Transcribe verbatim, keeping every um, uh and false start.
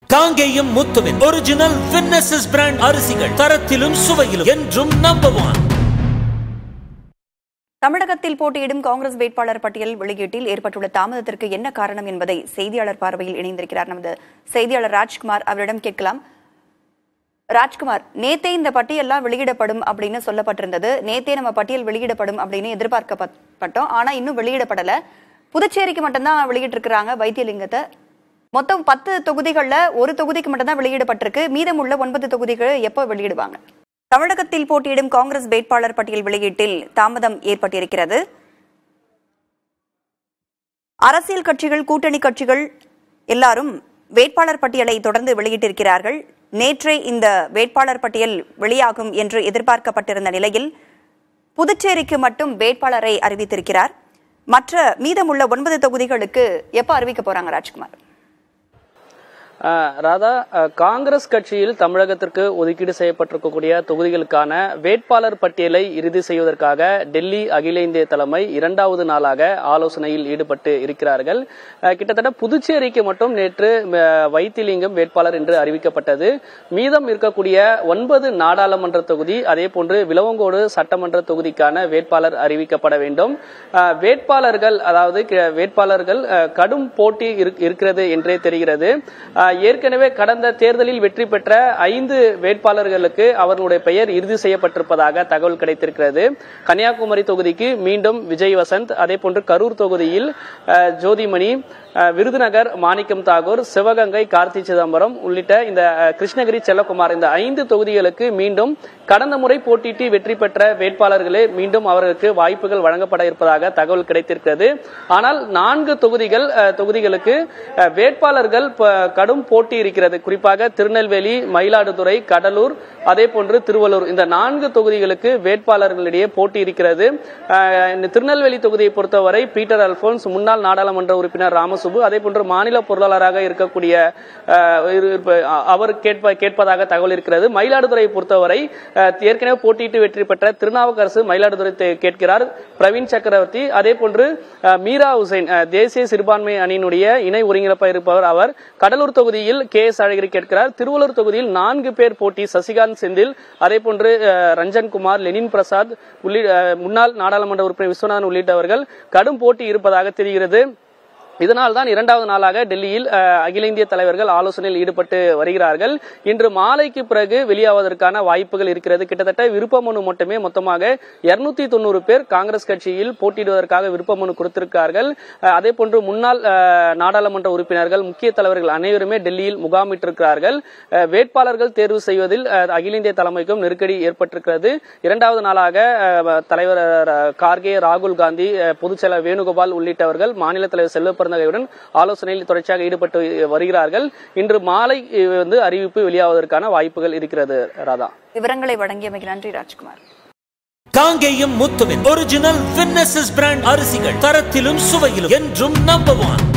காங்கேயம் முத்துவின் ஒரிஜினல் வின்னசஸ் பிராண்ட் அரிசிகள் தரத்திலும் சுவையிலும் என்றும் நம்பர் ஒன். தமிழகத்தில் போட்டியிடும் காங்கிரஸ் வேட்பாளர் பட்டியல் வெளியீட்டில் ஏற்பட்டுள்ள தாமதத்திற்கு என்ன காரணம் என்பதை செய்தியாளர் பார்வையில் இணைந்திருக்கிறார் நமது செய்தியாளர் ராஜ்குமார். அவரிடம் கேட்கலாம். ராஜ்குமார், நேத்தே இந்த பட்டியல்லாம் வெளியிடப்படும் அப்படின்னு சொல்லப்பட்டிருந்தது. நேத்தே நம்ம பட்டியல் வெளியிடப்படும் அப்படின்னு எதிர்பார்க்கப்பட்டோம். ஆனா இன்னும் வெளியிடப்படல. புதுச்சேரிக்கு மட்டும்தான் வெளியிட்டு இருக்கிறாங்க வைத்தியலிங்கத்தை. மொத்தம் பத்து தொகுதிகள்ல ஒரு தொகுதிக்கு மட்டும்தான் வெளியிடப்பட்டிருக்கு. மீதமுள்ள ஒன்பது தொகுதிகள் எப்போ வெளியிடுவாங்க? தமிழகத்தில் போட்டியிடும் காங்கிரஸ் வேட்பாளர் பட்டியல் வெளியீட்டில் தாமதம் ஏற்பட்டிருக்கிறது. அரசியல் கட்சிகள், கூட்டணி கட்சிகள் எல்லாரும் வேட்பாளர் பட்டியலை தொடர்ந்து வெளியிட்டிருக்கிறார்கள். நேற்றே இந்த வேட்பாளர் பட்டியல் வெளியாகும் என்று எதிர்பார்க்கப்பட்டிருந்த நிலையில் புதுச்சேரிக்கு மட்டும் வேட்பாளரை அறிவித்திருக்கிறார். மற்ற மீதமுள்ள ஒன்பது தொகுதிகளுக்கு எப்ப அறிவிக்க போறாங்க ராஜ்குமார்? ராதா, காங்கிரஸ் கட்சியில் தமிழகத்திற்கு ஒதுக்கீடு செய்யப்பட்டிருக்கக்கூடிய தொகுதிகளுக்கான வேட்பாளர் பட்டியலை இறுதி செய்வதற்காக டெல்லி அகில இந்திய தலைமை இரண்டாவது நாளாக ஆலோசனையில் ஈடுபட்டு இருக்கிறார்கள். கிட்டத்தட்ட புதுச்சேரிக்கு மட்டும் நேற்று வைத்திலிங்கம் வேட்பாளர் என்று அறிவிக்கப்பட்டது. மீதம் இருக்கக்கூடிய ஒன்பது நாடாளுமன்ற தொகுதி, அதே போன்று விளவங்கோடு சட்டமன்ற தொகுதிக்கான வேட்பாளர் அறிவிக்கப்பட வேண்டும். வேட்பாளர்கள் அதாவது வேட்பாளர்கள் கடும் போட்டி இருக்கிறது என்றே தெரிகிறது. ஏற்கனவே கடந்த தேர்தலில் வெற்றி பெற்ற ஐந்து வேட்பாளர்களுக்கு அவர்களுடைய பெயர் இறுதி செய்யப்பட்டிருப்பதாக தகவல் கிடைத்திருக்கிறது. கன்னியாகுமரி தொகுதிக்கு மீண்டும் விஜய் வசந்த், அதே போன்று கரூர் தொகுதியில் ஜோதிமணி, விருதுநகர் மாணிக்கம் தாகூர், சிவகங்கை கார்த்தி சிதம்பரம் உள்ளிட்ட இந்த கிருஷ்ணகிரி செல்லகுமார், இந்த ஐந்து தொகுதிகளுக்கு மீண்டும் கடந்த முறை போட்டியிட்டு வெற்றி பெற்ற வேட்பாளர்களே மீண்டும் அவர்களுக்கு வாய்ப்புகள் வழங்கப்பட இருப்பதாக தகவல் கிடைத்திருக்கிறது. ஆனால் நான்கு தொகுதிகள் தொகுதிகளுக்கு வேட்பாளர்கள் கடும் போட்டி இருக்கிறது. குறிப்பாக திருநெல்வேலி, மயிலாடுதுறை, கடலூர், அதே போன்று திருவள்ளூர், இந்த நான்கு தொகுதிகளுக்கு வேட்பாளர்களிடையே போட்டி இருக்கிறது. திருநெல்வேலி தொகுதியை பொறுத்தவரை பீட்டர் அல்போன்ஸ், முன்னாள் நாடாளுமன்ற உறுப்பினர் ராமசுப்பு, அதே போன்று மாநில பொருளாளராக இருக்கக்கூடிய அவர் கேட்பதாக தகவல் இருக்கிறது. மயிலாடுதுறையை பொறுத்தவரை ஏற்கனவே போட்டியிட்டு வெற்றி பெற்ற திருநாவுக்கரசு மயிலாடுதுறை கேட்கிறார். பிரவீன் சக்கரவர்த்தி, அதே போன்று மீரா உசைன் தேசிய சிறுபான்மை அணியினுடைய இணை ஒருங்கிணைப்பாக இருப்பவர் அவர். கடலூர் தொகுதியில் கே எஸ் அழகிரி கேட்கிறார். திருவள்ளூர் தொகுதியில் நான்கு பேர் போட்டி, சசிகாந்த் செந்தில், அதே போன்று ரஞ்சன்குமார், லெனின் பிரசாத், முன்னாள் நாடாளுமன்ற உறுப்பினர் விஸ்வநாதன் உள்ளிட்டவர்கள் கடும் போட்டி இருப்பதாக தெரிகிறது. இதனால் தான் இரண்டாவது நாளாக டெல்லியில் அகில இந்திய தலைவர்கள் ஆலோசனையில் ஈடுபட்டு வருகிறார்கள். இன்று மாலைக்கு பிறகு வெளியாவதற்கான வாய்ப்புகள் இருக்கிறது. கிட்டத்தட்ட விருப்ப மனு மட்டுமே மொத்தமாக இருநூத்தி தொண்ணூறு பேர் காங்கிரஸ் கட்சியில் போட்டியிடுவதற்காக விருப்ப மனு கொடுத்திருக்கிறார்கள். அதே போன்று முன்னாள் நாடாளுமன்ற உறுப்பினர்கள், முக்கிய தலைவர்கள் அனைவருமே டெல்லியில் முகாமிட்டிருக்கிறார்கள். வேட்பாளர்கள் தேர்வு செய்வதில் அகில இந்திய தலைமைக்கும் நெருக்கடி ஏற்பட்டிருக்கிறது. இரண்டாவது நாளாக தலைவர் கார்கே, ராகுல் காந்தி, பொதுச்செயலர் வேணுகோபால் உள்ளிட்டவர்கள் மாநில தலைவர் செல்வ ஆலோசனையில் தொடர்ச்சியாக ஈடுபட்டு வருகிறார்கள். இன்று மாலை வந்து அறிவிப்பு வெளியாவதற்கான வாய்ப்புகள் இருக்கிறது. ராதா, விவரங்களை வழங்கியமைக்கு நன்றி ராஜ்குமார். காங்கேயம் முத்துவின் ஒரிஜினல் வின்னசஸ் பிராண்ட் அரிசிகள் தரத்திலும் சுவையிலும் என்றும் நம்பர் ஒன்.